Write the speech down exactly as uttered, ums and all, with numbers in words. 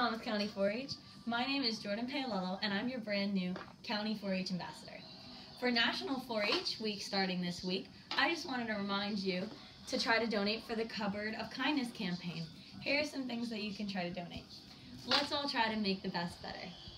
Monmouth County four H. My name is Jordan Paolello, and I'm your brand new County four H Ambassador. For National four H Week starting this week, I just wanted to remind you to try to donate for the Cupboard of Kindness campaign. Here are some things that you can try to donate. Let's all try to make the best better.